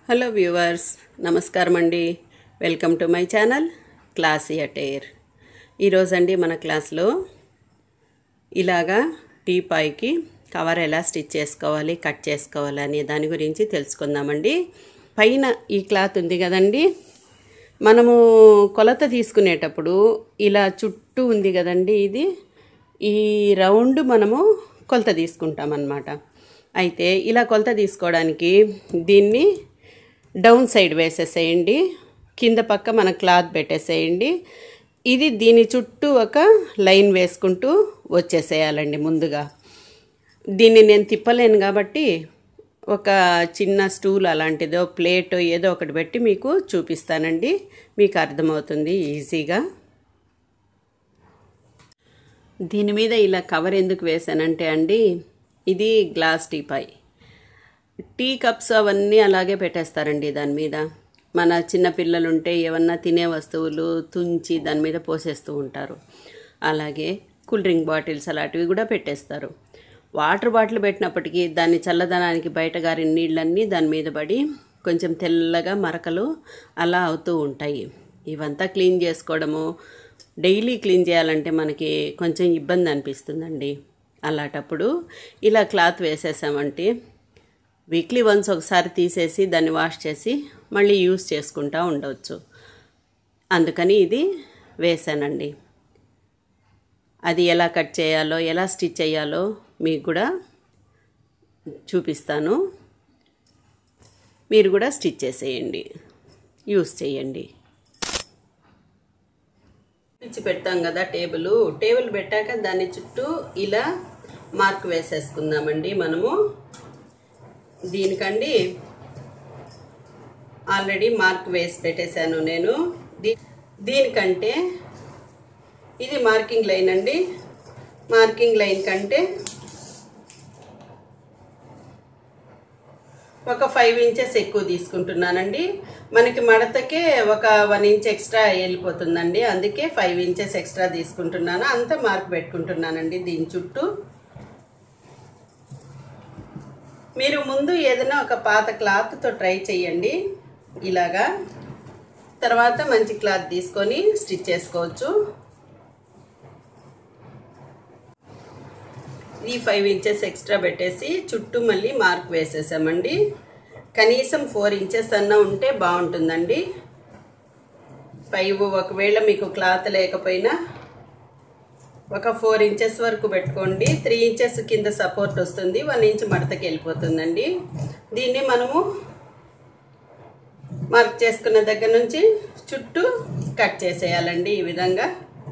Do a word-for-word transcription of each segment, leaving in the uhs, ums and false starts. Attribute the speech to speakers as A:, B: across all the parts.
A: Hello viewers, నమస్కారం అండి. Welcome to my channel Classy Attire. ఈరోజు అండి మన క్లాస్లో ఇలాగా టీపాయ్కి కవర్ ఎలా స్టిచ్ చేసుకోవాలి, కట్ చేసుకోవాలి అనే దాని గురించి తెలుసుకుందామండి. పైన ఈ క్లాత్ ఉంది కదండి, మనము కొలత తీసుకునేటప్పుడు ఇలా చుట్టూ ఉంది కదండి, ఇది ఈ రౌండ్ మనము కొలత తీసుకుంటాం అన్నమాట. అయితే ఇలా కొలత తీసుకోవడానికి దీన్ని డౌన్ సైడ్ వేసేసేయండి, కింద పక్క మన క్లాత్ పెట్టేసేయండి. ఇది దీని చుట్టూ ఒక లైన్ వేసుకుంటూ వచ్చేసేయాలండి. ముందుగా దీన్ని నేను తిప్పలేను కాబట్టి ఒక చిన్న స్టూల్ అలాంటిదో ప్లేట్ ఏదో ఒకటి పెట్టి మీకు చూపిస్తానండి, మీకు అర్థమవుతుంది ఈజీగా. దీని మీద ఇలా కవర్ ఎందుకు వేసానంటే అండి, ఇది గ్లాస్ టీపాయ్. టీ కప్స్ అవన్నీ అలాగే పెట్టేస్తారండి దాని మీద. మన చిన్నపిల్లలు ఉంటే ఏమన్నా తినే వస్తువులు తుంచి దాని మీద పోసేస్తూ ఉంటారు. అలాగే కూల్ డ్రింక్ బాటిల్స్ అలాంటివి కూడా పెట్టేస్తారు. వాటర్ బాటిల్ పెట్టినప్పటికీ దాన్ని చల్లదనానికి బయట గారిన నీళ్ళన్నీ దాని మీద పడి కొంచెం తెల్లగా మరకలు అలా అవుతూ ఉంటాయి. ఇవంతా క్లీన్ చేసుకోవడము, డైలీ క్లీన్ చేయాలంటే మనకి కొంచెం ఇబ్బంది అనిపిస్తుందండి. అలాంటప్పుడు ఇలా క్లాత్ వేసేసామంటే వీక్లీ వన్స్ ఒకసారి తీసేసి దాన్ని వాష్ చేసి మళ్ళీ యూస్ చేసుకుంటూ ఉండవచ్చు. అందుకని ఇది వేసానండి. అది ఎలా కట్ చేయాలో, ఎలా స్టిచ్ చేయాలో మీకు కూడా చూపిస్తాను. మీరు కూడా స్టిచ్ చేసేయండి, యూస్ చేయండి. పిచ్చి పెడతాం కదా టేబుల్ టేబుల్ పెట్టాక దాని చుట్టూ ఇలా మార్క్ వేసేసుకుందామండి. మనము దీనికండి ఆల్రెడీ మార్క్ వేసి పెట్టేశాను నేను. దీ దీనికంటే ఇది మార్కింగ్ లైన్ అండి. మార్కింగ్ లైన్ కంటే ఒక ఫైవ్ ఇంచెస్ ఎక్కువ తీసుకుంటున్నానండి. మనకి మడతకే ఒక వన్ ఇంచ్ ఎక్స్ట్రా వెళ్ళిపోతుందండి, అందుకే ఫైవ్ ఇంచెస్ ఎక్స్ట్రా తీసుకుంటున్నాను. అంతా మార్క్ పెట్టుకుంటున్నానండి దీని చుట్టూ. మీరు ముందు ఏదైనా ఒక పాత క్లాత్తో ట్రై చేయండి ఇలాగా. తర్వాత మంచి క్లాత్ తీసుకొని స్టిచ్ చేసుకోవచ్చు. ఈ ఫైవ్ ఇంచెస్ ఎక్స్ట్రా పెట్టేసి చుట్టూ మళ్ళీ మార్క్ వేసేసామండి. కనీసం ఫోర్ ఇంచెస్ అన్నా ఉంటే బాగుంటుందండి. ఫైవ్ ఒకవేళ మీకు క్లాత్ లేకపోయినా ఒక ఫోర్ ఇంచెస్ వరకు పెట్టుకోండి. త్రీ ఇంచెస్ కింద సపోర్ట్ వస్తుంది, వన్ ఇంచ్ మడతకి వెళ్ళిపోతుందండి. దీన్ని మనము మార్క్ చేసుకున్న దగ్గర నుంచి చుట్టూ కట్ చేసేయాలండి ఈ విధంగా.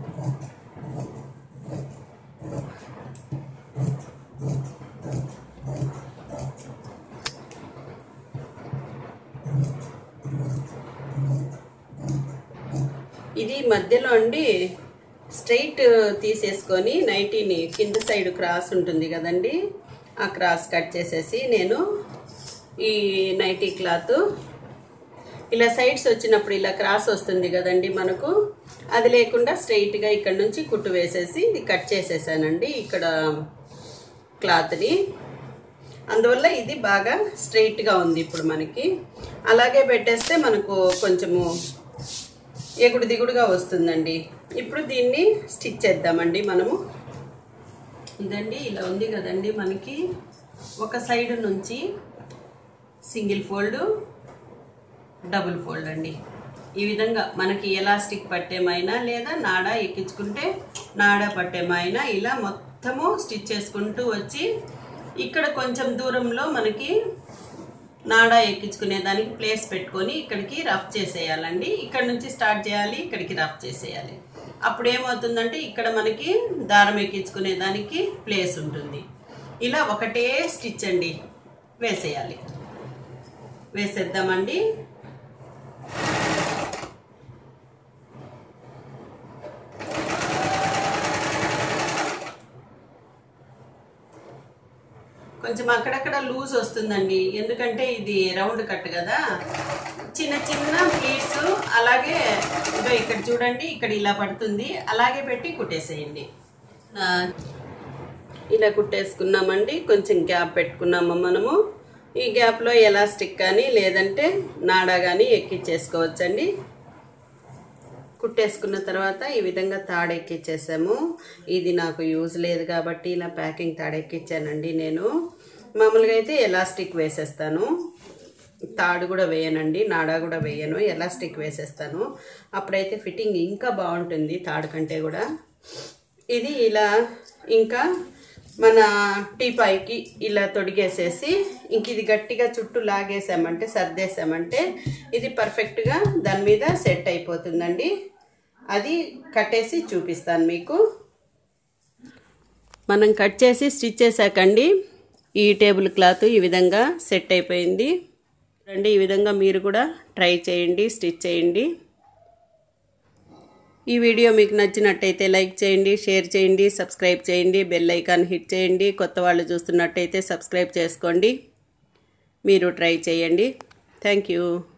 A: ఇది మధ్యలో అండి స్ట్రైట్ తీసేసుకొని నైటీని కింద సైడ్ క్రాస్ ఉంటుంది కదండి, ఆ క్రాస్ కట్ చేసేసి నేను ఈ నైటీ క్లాత్ ఇలా సైడ్స్ వచ్చినప్పుడు ఇలా క్రాస్ వస్తుంది కదండి మనకు, అది లేకుండా స్ట్రైట్గా ఇక్కడ నుంచి కుట్టు వేసేసి ఇది కట్ చేసేసానండి ఇక్కడ క్లాత్ని. అందువల్ల ఇది బాగా స్ట్రైట్గా ఉంది ఇప్పుడు మనకి. అలాగే పెట్టేస్తే మనకు కొంచెము ఎగుడు దిగుడుగా వస్తుందండి. ఇప్పుడు దీన్ని స్టిచ్ చేద్దామండి మనము. ఇదండి ఇలా ఉంది కదండి మనకి. ఒక సైడ్ నుంచి సింగిల్ ఫోల్డ్, డబుల్ ఫోల్డ్ అండి. ఈ విధంగా మనకి ఎలాస్టిక్ పట్టేమైనా లేదా నాడా ఎక్కించుకుంటే నాడా పట్టేమైనా ఇలా మొత్తము స్టిచ్ చేసుకుంటూ వచ్చి ఇక్కడ కొంచెం దూరంలో మనకి నాడా ఎక్కించుకునే దానికి ప్లేస్ పెట్టుకొని ఇక్కడికి రఫ్ చేసేయాలండి. ఇక్కడ నుంచి స్టార్ట్ చేయాలి, ఇక్కడికి రఫ్ చేసేయాలి. అప్పుడు ఏమవుతుందంటే ఇక్కడ మనకి దారం ఎక్కించుకునే దానికి ప్లేస్ ఉంటుంది. ఇలా ఒకటే స్టిచ్ అండి వేసేయాలి. వేసేద్దామండి. కొంచెం అక్కడక్కడ లూజ్ వస్తుందండి, ఎందుకంటే ఇది రౌండ్ కట్ కదా. చిన్న చిన్న ప్లీట్స్ అలాగే ఇదో ఇక్కడ చూడండి, ఇక్కడ ఇలా పడుతుంది, అలాగే పెట్టి కుట్టేసేయండి. ఇలా కుట్టేసుకున్నామండి. కొంచెం గ్యాప్ పెట్టుకున్నాము మనము. ఈ గ్యాప్లో ఎలాస్టిక్ కానీ లేదంటే నాడా కానీ ఎక్కించేసుకోవచ్చండి. కుట్టేసుకున్న తర్వాత ఈ విధంగా తాడు ఎక్కించేసాము. ఇది నాకు యూజ్ లేదు కాబట్టి ఇలా ప్యాకింగ్ తాడు ఎక్కించానండి. నేను మామూలుగా అయితే ఎలాస్టిక్ వేసేస్తాను, తాడు కూడా వేయనండి, నాడా కూడా వేయను, ఎలాస్టిక్ వేసేస్తాను. అప్పుడైతే ఫిట్టింగ్ ఇంకా బాగుంటుంది తాడు కంటే కూడా. ఇది ఇలా ఇంకా మన టీపాయికి ఇలా తొడిగేసేసి ఇంక ఇది గట్టిగా చుట్టూ లాగేసామంటే సర్దేసామంటే ఇది పర్ఫెక్ట్గా దాని మీద సెట్ అయిపోతుందండి. అది కట్టేసి చూపిస్తాను మీకు. మనం కట్ చేసి స్టిచ్ చేసాకండి ఈ టేబుల్ క్లాత్ ఈ విధంగా సెట్ అయిపోయింది రండి. ఈ విధంగా మీరు కూడా ట్రై చేయండి, స్టిచ్ చేయండి. ఈ వీడియో మీకు నచ్చినట్టయితే లైక్ చేయండి, షేర్ చేయండి, సబ్స్క్రైబ్ చేయండి, బెల్ ఐకాన్ హిట్ చేయండి. కొత్త వాళ్ళు చూస్తున్నట్టయితే సబ్స్క్రైబ్ చేసుకోండి. మీరు ట్రై చేయండి. Thank you.